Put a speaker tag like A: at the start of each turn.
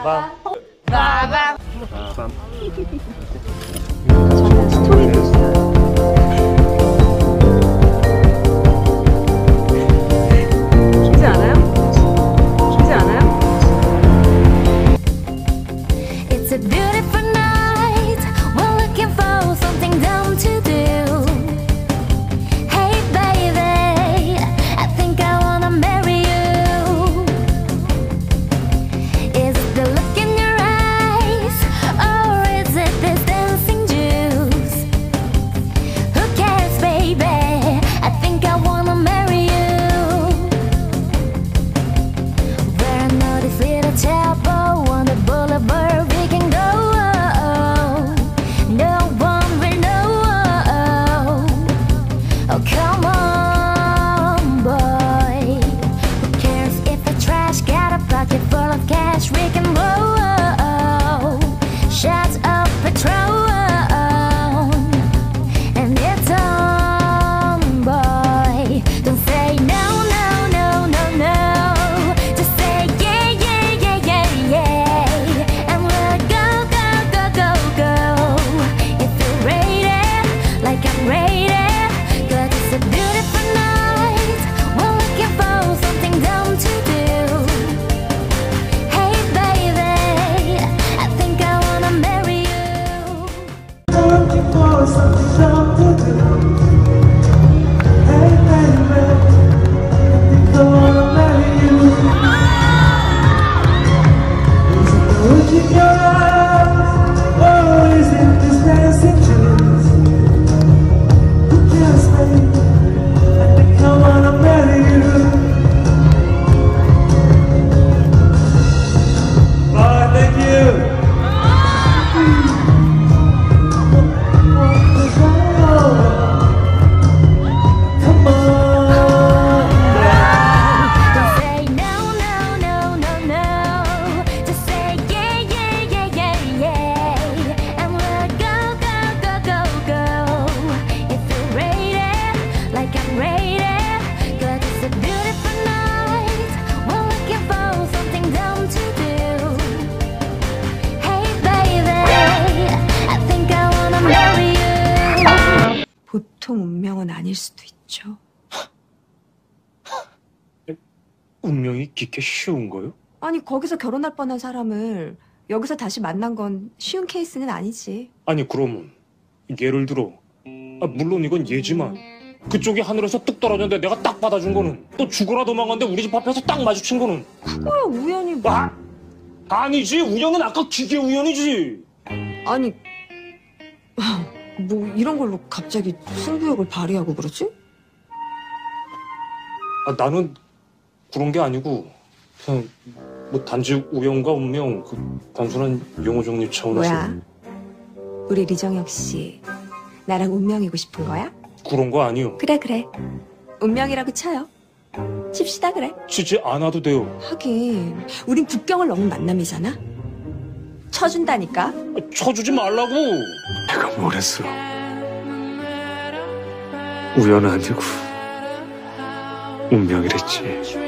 A: 빠밤.
B: 저는 스토리도 있어요. 좋지 않아요? 좋지 않아요?
C: It's a beautiful night. We're looking for something dumb to do. Hey baby, I think I wanna marry you. Is it the look in your eyes, or is it this dancing juice? Who cares, baby? I think I wanna marry you. Where I know this little chapel on the boulevard we can go. No one will know. Oh, come on, boy. Who cares if the trash got a pocket full of cash we can blow? Shots of Patron, and it's on, boy. Don't say no, no, no, no, no. Just say yeah, yeah, yeah, yeah, yeah. And we'll go, go, go, go, go. If you're ready, like I'm ready. 'Cause it's a beautiful night. We're looking for something dumb to do. Hey baby, I think I wanna marry you.
D: Looking for something dumb to do. Hey baby, I think I wanna marry you. Is it the look in your eyes, or is it this dancing juice? Who cares, baby? I think I wanna marry you. Bye, thank you. Come on.
C: Don't say no, no, no, no, no. Just say yeah, yeah, yeah, yeah, yeah. And we'll go, go, go, go, go. If you're ready, like I'm ready. 'Cause it's a beautiful night. We're looking for something dumb to do. Hey baby, I think I wanna marry you.
B: 보통 운명은 아닐 수도 있죠.
A: 운명이 깊게 쉬운 거요?
B: 아니, 거기서 결혼할 뻔한 사람을 여기서 다시 만난 건 쉬운 케이스는 아니지.
A: 아니 그러면 예를 들어 물론 이건 예지만 그쪽이 하늘에서 뚝 떨어졌는데 내가 딱 받아준 거는 또 죽어라 도망갔는데 우리 집 앞에서 딱 마주친 거는
B: 그거야 우연히 뭐.
A: 아니지 우연은 아까 기계 우연이지.
B: 아니 뭐 이런 걸로 갑자기 승부욕을 발휘하고 그러지?
A: 나는 그런 게 아니고 그냥 뭐 단지 우연과 운명 그 단순한 용어 정리 차원에서
B: 뭐야? 우리 리정혁 씨 나랑 운명이고 싶은 거야?
A: 그런 거 아니요.
B: 그래 그래 운명이라고 쳐요. 칩시다 그래.
A: 치지 않아도 돼요.
B: 하긴 우린 국경을 넘은 만남이잖아. 쳐준다니까.
A: 쳐주지 말라고.
E: 내가 뭘 했어? 우연 아니고 운명이랬지.